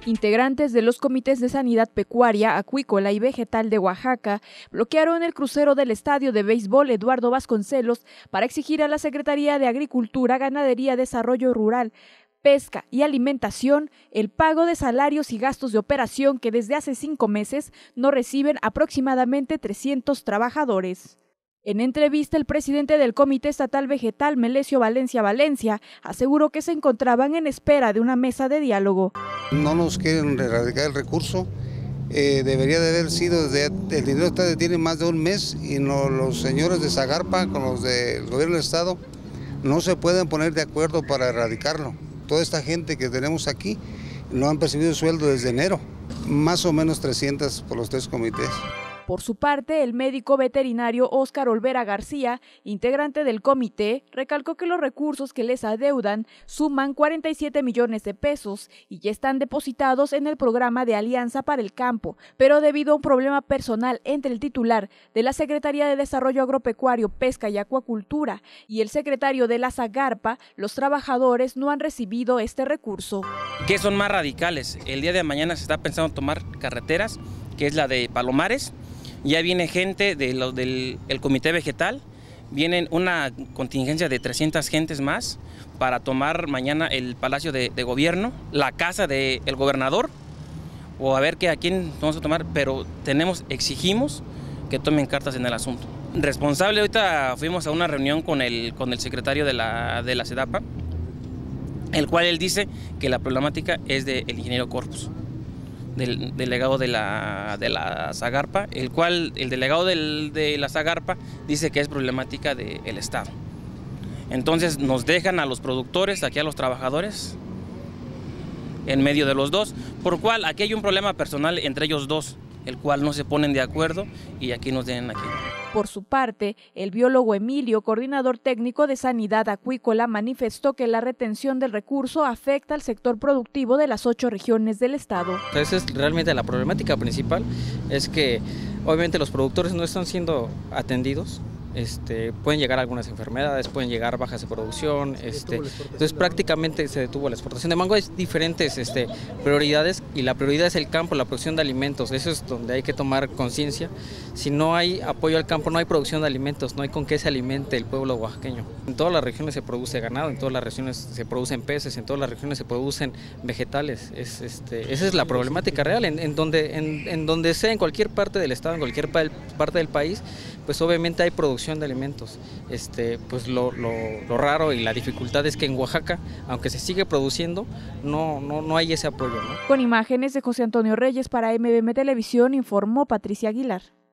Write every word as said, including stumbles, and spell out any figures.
Integrantes de los comités de sanidad pecuaria, acuícola y vegetal de Oaxaca bloquearon el crucero del estadio de béisbol Eduardo Vasconcelos para exigir a la Secretaría de Agricultura, Ganadería, Desarrollo Rural, Pesca y Alimentación el pago de salarios y gastos de operación que desde hace cinco meses no reciben aproximadamente trescientos trabajadores. En entrevista, el presidente del Comité Estatal Vegetal, Melesio Valencia Valencia, aseguró que se encontraban en espera de una mesa de diálogo. No nos quieren erradicar el recurso, eh, debería de haber sido, desde, el dinero está, tiene más de un mes y no, los señores de Zagarpa con los del gobierno del estado no se pueden poner de acuerdo para erradicarlo. Toda esta gente que tenemos aquí no han percibido sueldo desde enero, más o menos trescientos por los tres comités. Por su parte, el médico veterinario Óscar Olvera García, integrante del comité, recalcó que los recursos que les adeudan suman cuarenta y siete millones de pesos y ya están depositados en el programa de Alianza para el Campo, pero debido a un problema personal entre el titular de la Secretaría de Desarrollo Agropecuario, Pesca y Acuacultura y el secretario de la Zagarpa, los trabajadores no han recibido este recurso. ¿Qué son más radicales? El día de mañana se está pensando tomar carreteras, que es la de Palomares. Ya viene gente de lo, del el comité vegetal, vienen una contingencia de trescientas gentes más para tomar mañana el Palacio de, de Gobierno, la casa del gobernador, o a ver qué a quién vamos a tomar, pero tenemos, exigimos que tomen cartas en el asunto. Responsable, ahorita fuimos a una reunión con el, con el secretario de la, de la SEDAPA, el cual él dice que la problemática es del ingeniero Corpus, del delegado de la, de la Zagarpa, el cual el delegado del, de la Zagarpa dice que es problemática del Estado. Entonces nos dejan a los productores, aquí a los trabajadores, en medio de los dos, por cual aquí hay un problema personal entre ellos dos, el cual no se ponen de acuerdo y aquí nos den aquí. Por su parte, el biólogo Emilio, coordinador técnico de Sanidad Acuícola, manifestó que la retención del recurso afecta al sector productivo de las ocho regiones del estado. Esa es realmente la problemática principal, es que obviamente los productores no están siendo atendidos. Este, pueden llegar algunas enfermedades, pueden llegar bajas de producción, este, entonces prácticamente se detuvo la exportación de mango. Hay diferentes este, prioridades y la prioridad es el campo, la producción de alimentos, eso es donde hay que tomar conciencia. Si no hay apoyo al campo, no hay producción de alimentos, no hay con qué se alimente el pueblo oaxaqueño. En todas las regiones se produce ganado, en todas las regiones se producen peces, en todas las regiones se producen vegetales. Es, este, esa es la problemática real, en, en, donde, en, en donde sea, en cualquier parte del estado, en cualquier parte del país, pues obviamente hay producción de alimentos. Este, pues lo, lo, lo raro y la dificultad es que en Oaxaca, aunque se sigue produciendo, no, no, no hay ese apoyo, ¿no? Con imágenes de José Antonio Reyes para M B M Televisión, informó Patricia Aguilar.